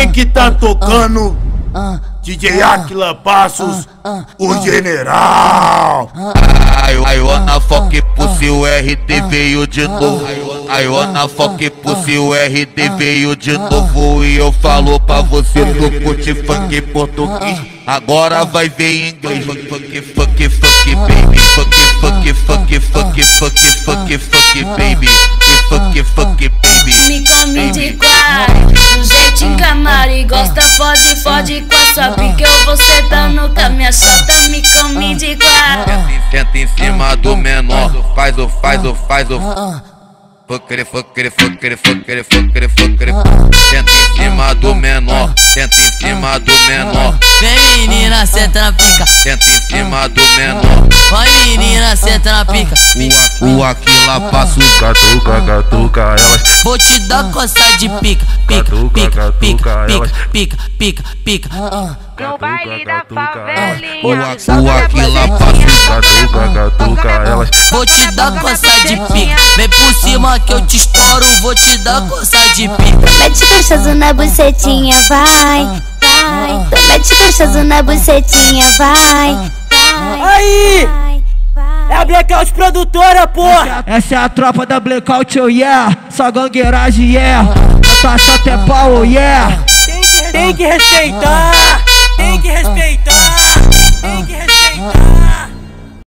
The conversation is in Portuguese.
Quem que tá tocando? DJ Aquila Passos, o general. I wanna fuck pussy, o RD veio de novo. I wanna fuck pussy, o RD veio de novo. E eu falo pra você do curte funk português. Agora vai ver em inglês. Funk, baby. Funk, baby. Funk, baby. Me come de quatro, do jeitinho camaro e gosta, fode com a sua pica. Eu vou sedando com a minha chota, me come de quatro. Senta em cima do menor, faz o fucker. Senta em cima do menor, senta em cima do menor. Vem menina, senta na pica. Senta em cima do menor. Vai menina, senta na pica. O Aquila Passos, Catuca elas. Vou te dar coça de pica. Pica. No baile da favelinha. O Aquila Passos, Catuca elas. Vou te dar coça de pica. Vem por cima que eu te estouro. Vou te dar coça de pica. Mete gostoso na bucetinha, vai. Mete gostoso na bucetinha, vai. Aí! É a Blackout produtora, porra! Essa é a tropa da Blackout, oh yeah. Só gangueiragem, yeah. Tá só até pau, oh yeah. Tem que respeitar! Tem que respeitar! Tem que respeitar!